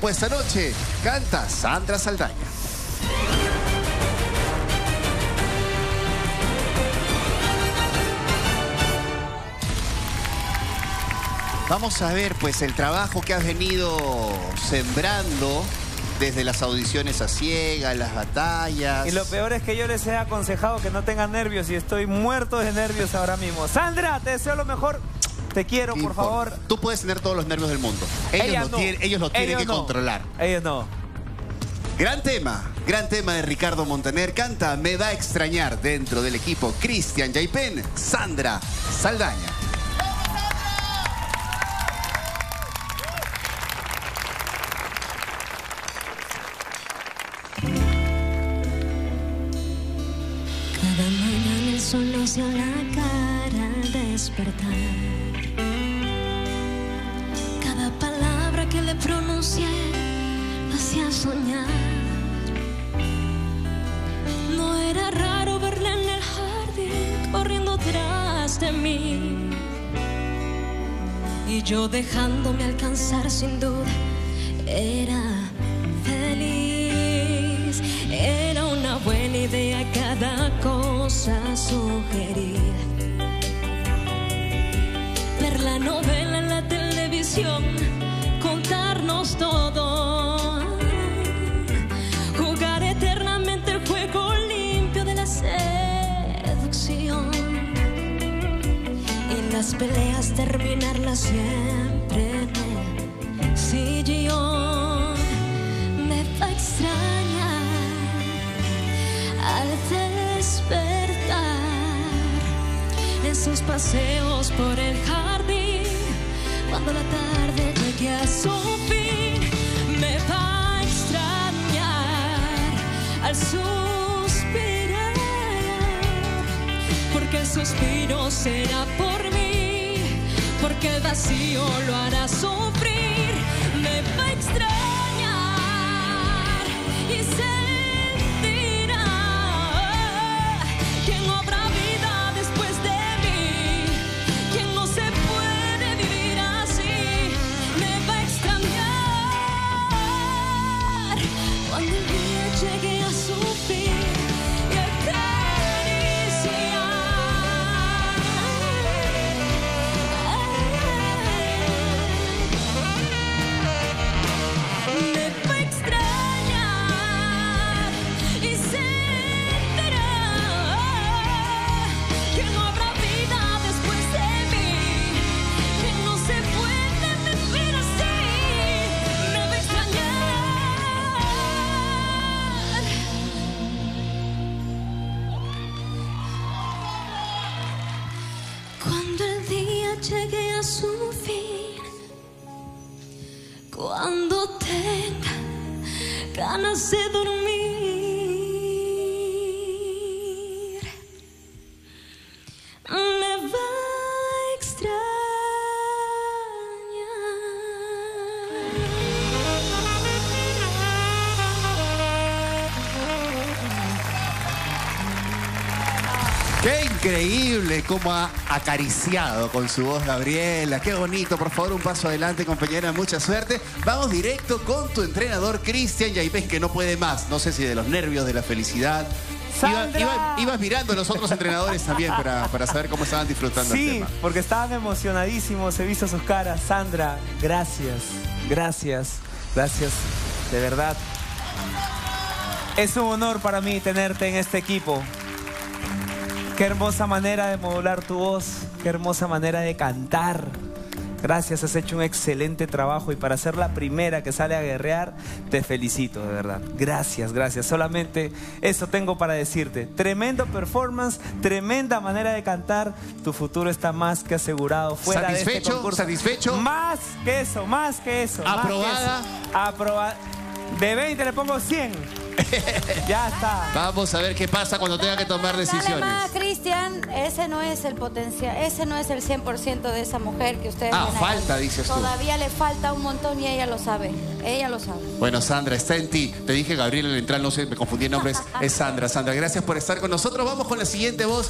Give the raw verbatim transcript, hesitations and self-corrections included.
pues esta noche canta Sandra Saldaña. Vamos a ver, pues, el trabajo que has venido sembrando desde las audiciones a ciegas, las batallas. Y lo peor es que yo les he aconsejado que no tengan nervios y estoy muerto de nervios ahora mismo. Sandra, te deseo lo mejor. Te quiero, por favor. Tú puedes tener todos los nervios del mundo. Ellos, Ella lo, no. tienen, ellos lo tienen Ellos que no. controlar. Ellos no. Gran tema, gran tema de Ricardo Montaner. Canta Me va a extrañar dentro del equipo Cristian Yaipen, Sandra Saldaña. Cada mañana el sol nos dio la cara al despertar. Cada palabra que le pronuncié me hacía soñar. No era raro verla en el jardín corriendo tras de mí, y yo dejándome alcanzar sin duda. Era feliz, era una buena idea cada cosa sugerir. Ver la novela en la televisión, contarnos todo, jugar eternamente el juego limpio de la seducción, y las peleas terminarlas siempre en el sillón. Me va a extrañar al despertar en sus paseos por el jardín, cuando la tarde llegue a su fin. Me va a extrañar al suspirar, porque el suspiro será por mí, porque el vacío lo hará sufrir. Me va a extrañar y sentirá que no habrá vida después de mí, que no se puede vivir así. Me va a extrañar cuando el día llegue a su fin y acariciar. Me va a extrañar y sentirá que no habrá vida después de mí, que no se puede vivir así. Me va a extrañar. Cuando el día llegue a su fin, cuando tenga ganas de dormir, me va a extrañar. ¡Qué increíble cómo ha acariciado con su voz Gabriela! ¡Qué bonito! Por favor, un paso adelante, compañera. Mucha suerte. Vamos directo con tu entrenador, Cristian Yaipen, que no puede más. No sé si de los nervios, de la felicidad. Iba, iba, ibas mirando a los otros entrenadores también para, para saber cómo estaban disfrutando Sí, el tema. porque estaban emocionadísimos, he visto sus caras. Sandra, gracias, gracias, gracias, de verdad. Es un honor para mí tenerte en este equipo. Qué hermosa manera de modular tu voz, qué hermosa manera de cantar. Gracias, has hecho un excelente trabajo y para ser la primera que sale a guerrear, te felicito, de verdad. Gracias, gracias. Solamente eso tengo para decirte. Tremendo performance, tremenda manera de cantar. Tu futuro está más que asegurado. Fuera de este ¿Satisfecho? concurso. ¿Satisfecho? Más que eso, más que eso. ¿Aprobada? Aprobada. De veinte le pongo cien. Ya está. Vamos a ver qué pasa cuando tenga que tomar Dale decisiones. más, Cristian. Ese no es el potencial, ese no es el cien por ciento de esa mujer que ustedes Ah, ven ahí. falta, dices tú. Todavía le falta un montón y ella lo sabe. Ella lo sabe. Bueno, Sandra, está en ti. Te dije Gabriela Lentral, no sé, me confundí en nombres. Es Sandra. Sandra, gracias por estar con nosotros. Vamos con la siguiente voz.